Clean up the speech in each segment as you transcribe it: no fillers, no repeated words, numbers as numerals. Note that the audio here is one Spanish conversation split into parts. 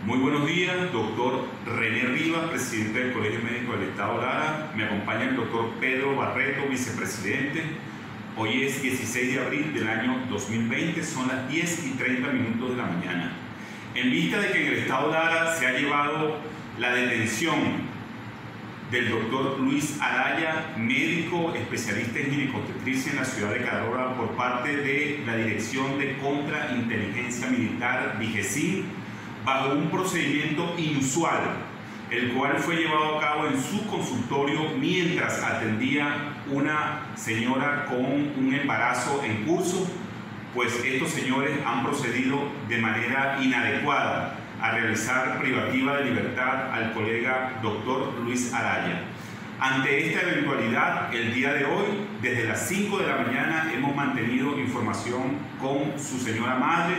Muy buenos días, doctor René Rivas, presidente del Colegio Médico del Estado Lara. Me acompaña el doctor Pedro Barreto, vicepresidente. Hoy es 16 de abril del año 2020, son las 10:30 de la mañana. En vista de que en el Estado Lara se ha llevado la detención del doctor Luis Araya, médico especialista en ginecobstetricia en la ciudad de Carora, por parte de la Dirección de Contrainteligencia Militar, DIGESIN, bajo un procedimiento inusual, el cual fue llevado a cabo en su consultorio mientras atendía una señora con un embarazo en curso, pues estos señores han procedido de manera inadecuada a realizar privativa de libertad al colega doctor Luis Araya. Ante esta eventualidad, el día de hoy, desde las 5 de la mañana, hemos mantenido información con su señora madre,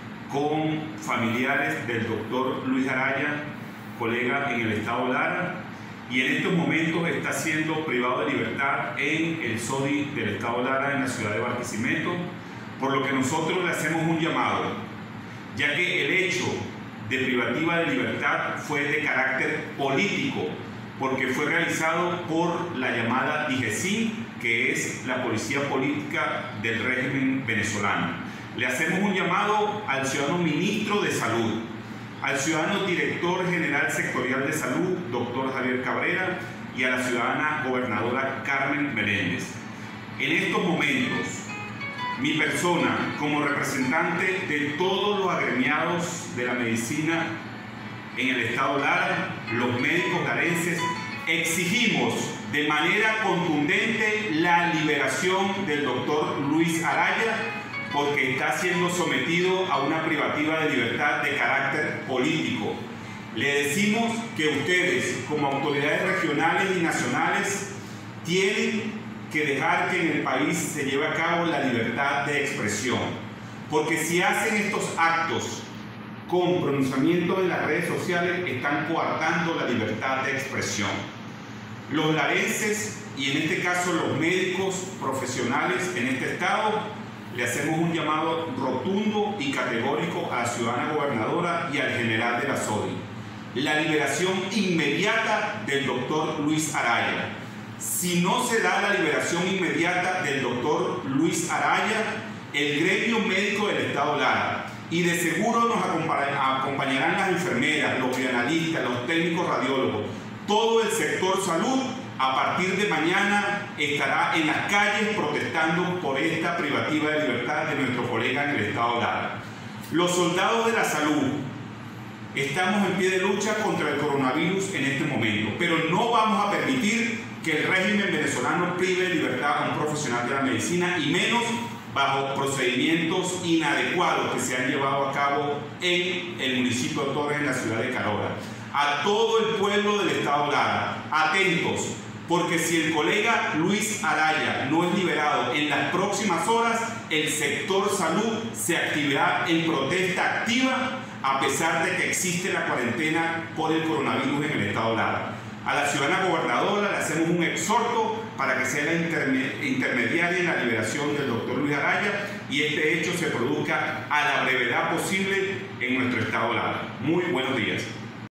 con familiares del doctor Luis Araya, colega en el Estado Lara, y en estos momentos está siendo privado de libertad en el SODI del Estado Lara, en la ciudad de Barquisimeto, por lo que nosotros le hacemos un llamado, ya que el hecho de privativa de libertad fue de carácter político, porque fue realizado por la llamada DIGESIN, que es la policía política del régimen venezolano. Le hacemos un llamado al ciudadano ministro de Salud, al ciudadano director general sectorial de Salud, doctor Javier Cabrera, y a la ciudadana gobernadora Carmen Meléndez. En estos momentos, mi persona, como representante de todos los agremiados de la medicina en el Estado Lara, los médicos larenses, exigimos de manera contundente la liberación del doctor Luis Araya, porque está siendo sometido a una privativa de libertad de carácter político. Le decimos que ustedes, como autoridades regionales y nacionales, tienen que dejar que en el país se lleve a cabo la libertad de expresión, porque si hacen estos actos con pronunciamiento en las redes sociales, están coartando la libertad de expresión. Los larenses, y en este caso los médicos profesionales en este estado, le hacemos un llamado rotundo y categórico a la ciudadana gobernadora y al general de la SODI. La liberación inmediata del doctor Luis Araya. Si no se da la liberación inmediata del doctor Luis Araya, el gremio médico del Estado Lara, y de seguro nos acompañarán las enfermeras, los bioanalistas, los técnicos radiólogos, todo el sector salud, a partir de mañana estará en las calles protestando por esta privativa de libertad de nuestro colega en el Estado Lara. Los soldados de la salud estamos en pie de lucha contra el coronavirus en este momento, pero no vamos a permitir que el régimen venezolano prive de libertad a un profesional de la medicina, y menos bajo procedimientos inadecuados que se han llevado a cabo en el municipio de Torres, en la ciudad de Carora. A todo el pueblo del Estado Lara, atentos, porque si el colega Luis Araya no es liberado en las próximas horas, el sector salud se activará en protesta activa, a pesar de que existe la cuarentena por el coronavirus en el Estado Lara. A la ciudadana gobernadora le hacemos un exhorto para que sea la intermediaria en la liberación del doctor Luis Araya y este hecho se produzca a la brevedad posible en nuestro Estado Lara. Muy buenos días.